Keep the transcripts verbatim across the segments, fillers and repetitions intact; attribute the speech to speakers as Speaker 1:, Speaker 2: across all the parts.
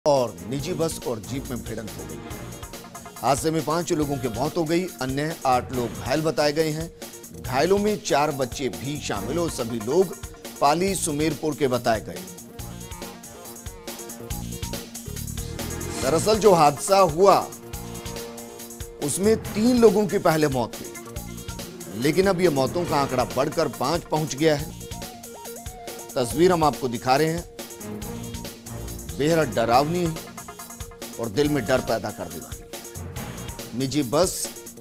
Speaker 1: और निजी बस और जीप में भिड़ंत हो गई। हादसे में पांच लोगों की मौत हो गई, अन्य आठ लोग घायल बताए गए हैं। घायलों में चार बच्चे भी शामिल और सभी लोग पाली सुमेरपुर के बताए गए। दरअसल जो हादसा हुआ उसमें तीन लोगों की पहले मौत हुई, लेकिन अब यह मौतों का आंकड़ा बढ़कर पांच पहुंच गया है। तस्वीर हम आपको दिखा रहे हैं, बेहद डरावनी और दिल में डर पैदा कर देने वाली। निजी बस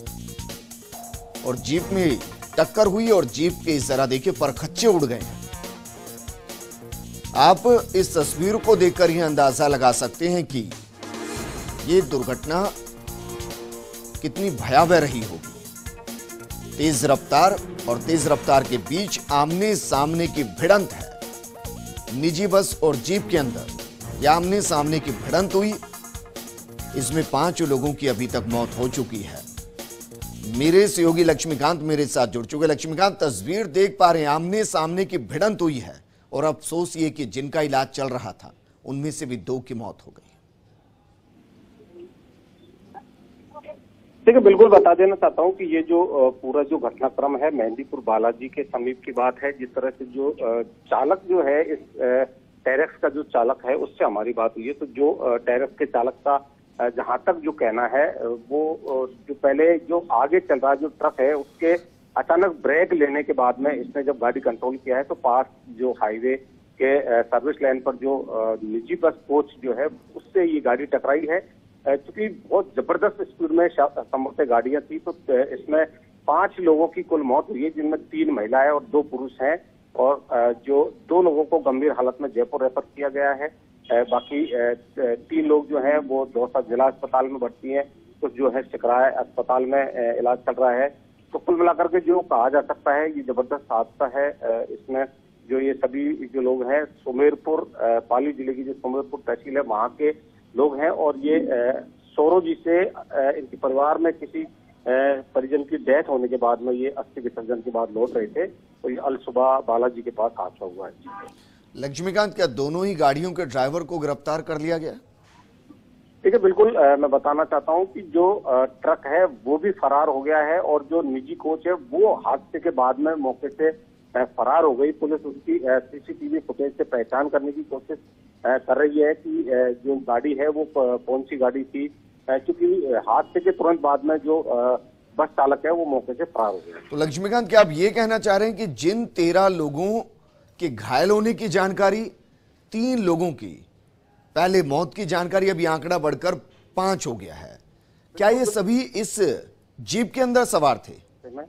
Speaker 1: और जीप में टक्कर हुई और जीप के जरा देखिए परखच्चे उड़ गए। आप इस तस्वीर को देखकर यह अंदाजा लगा सकते हैं कि यह दुर्घटना कितनी भयावह रही होगी। तेज रफ्तार और तेज रफ्तार के बीच आमने सामने की भिड़ंत है। निजी बस और जीप के अंदर यह आमने सामने की भिड़ंत हुई। इसमें पांच लोगों की अभी तक मौत हो चुकी है। मेरे सहयोगी लक्ष्मीकांत मेरे साथ जुड़ चुके। लक्ष्मीकांत, तस्वीर देख पा रहे हैं, आमने सामने की भिड़ंत हुई है और अफसोस ये कि जिनका इलाज चल रहा था उनमें से भी दो की मौत हो गई।
Speaker 2: देखिए, बिल्कुल बता देना चाहता हूं कि ये जो पूरा जो घटनाक्रम है मेहंदीपुर बालाजी के समीप की बात है। जिस तरह से जो चालक जो है, इस टेरेक्स का जो चालक है उससे हमारी बात हुई है, तो जो टेरेक्स के चालक का जहां तक जो कहना है, वो जो पहले जो आगे चल रहा जो ट्रक है उसके अचानक ब्रेक लेने के बाद में इसने जब गाड़ी कंट्रोल किया है तो पास जो हाईवे के सर्विस लाइन पर जो निजी बस कोच जो है उससे ये गाड़ी टकराई है। चूंकि बहुत जबरदस्त स्पीड में संभवतः गाड़ियां थी, तो इसमें पांच लोगों की कुल मौत हुई है, जिनमें तीन महिलाएं और दो पुरुष हैं। और जो दो लोगों को गंभीर हालत में जयपुर रेफर किया गया है। बाकी तीन लोग जो हैं वो दौसा जिला अस्पताल में भर्ती हैं, कुछ जो है सिकराय अस्पताल में इलाज चल रहा है। तो कुल मिलाकर के जो कहा जा सकता है ये जबरदस्त हादसा है। इसमें जो ये सभी जो लोग हैं सुमेरपुर, पाली जिले की जो सुमेरपुर तहसील है वहां के लोग हैं। और ये सोरो जी से इनके परिवार में किसी परिजन की डेथ होने के बाद में ये अस्थि विसर्जन के बाद लौट रहे थे, तो ये अल सुबह बालाजी के पास हादसा हुआ है।
Speaker 1: लक्ष्मीकांत, क्या दोनों ही गाड़ियों के ड्राइवर को गिरफ्तार कर लिया गया?
Speaker 2: ठीक है, बिल्कुल मैं बताना चाहता हूं कि जो ट्रक है वो भी फरार हो गया है और जो निजी कोच है वो हादसे के बाद में मौके से फरार हो गई। पुलिस उसकी सीसीटीवी फुटेज से पहचान करने की कोशिश कर रही है कि जो गाड़ी है वो कौन सी गाड़ी थी, क्योंकि हादसे के तुरंत बाद में जो बस चालक है वो मौके से फरार हो गया।
Speaker 1: तो लक्ष्मीकांत, क्या आप ये कहना चाह रहे हैं कि जिन तेरह लोगों के घायल होने की जानकारी, तीन लोगों की पहले मौत की जानकारी, अभी आंकड़ा बढ़कर पांच हो गया है, क्या ये सभी इस जीप के अंदर सवार थे?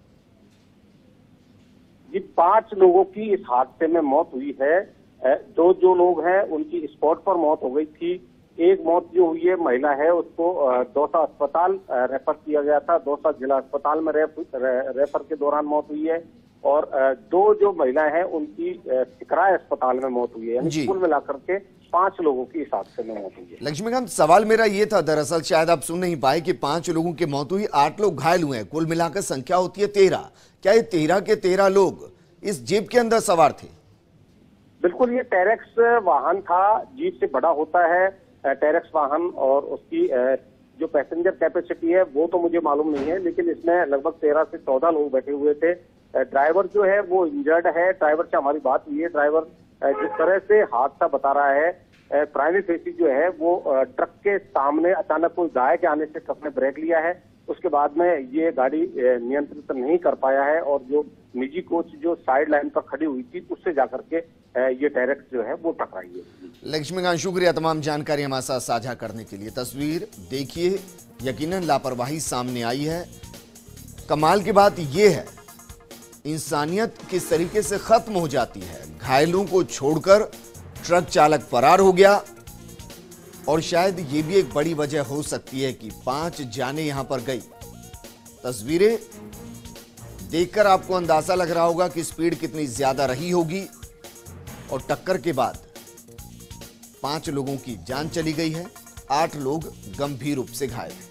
Speaker 2: जी, पांच लोगों की इस हादसे में मौत हुई है। दो जो लोग हैं उनकी स्पॉट पर मौत हो गई थी। एक मौत जो हुई है महिला है, उसको दौसा अस्पताल रेफर किया गया था, दौसा जिला अस्पताल में रेफर के दौरान मौत हुई है। और दो जो महिला हैं उनकी सिकराय अस्पताल में मौत हुई है। यानी कुल मिलाकर के पांच लोगों की इस हादसे में मौत हुई है।
Speaker 1: लक्ष्मीकांत, सवाल मेरा ये था, दरअसल शायद आप सुन नहीं पाए कि पांच लोगों की मौत हुई, आठ लोग घायल हुए हैं, कुल मिलाकर संख्या होती है तेरह। क्या ये तेरह के तेरह लोग इस जीप के अंदर सवार थे?
Speaker 2: बिल्कुल, ये टेरेक्स वाहन था, जीप से बड़ा होता है टेरेक्स वाहन, और उसकी जो पैसेंजर कैपेसिटी है वो तो मुझे मालूम नहीं है, लेकिन इसमें लगभग तेरह से चौदह लोग बैठे हुए थे। ड्राइवर जो है वो इंजर्ड है। ड्राइवर से हमारी बात हुई है। ड्राइवर जिस तरह से हादसा बता रहा है, प्राइमरी फेसी जो है वो ट्रक के सामने अचानक कोई गाय के आने से ट्रक ने ब्रेक लिया है, उसके बाद में ये गाड़ी नियंत्रित नहीं कर पाया है और जो निजी कोच जो साइड लाइन पर खड़ी हुई थी उससे जाकर के ये टेरेक्स जो है वो टकराई है।
Speaker 1: लक्ष्मीकांत, शुक्रिया तमाम जानकारी हमारे साथ साझा करने के लिए। तस्वीर देखिए, यकीनन लापरवाही सामने आई है। कमाल की बात यह है, इंसानियत किस तरीके से खत्म हो जाती है। घायलों को छोड़कर ट्रक चालक फरार हो गया और शायद ये भी एक बड़ी वजह हो सकती है कि पांच जानें यहां पर गई। तस्वीरें देखकर आपको अंदाजा लग रहा होगा कि स्पीड कितनी ज्यादा रही होगी और टक्कर के बाद पांच लोगों की जान चली गई है, आठ लोग गंभीर रूप से घायल हैं।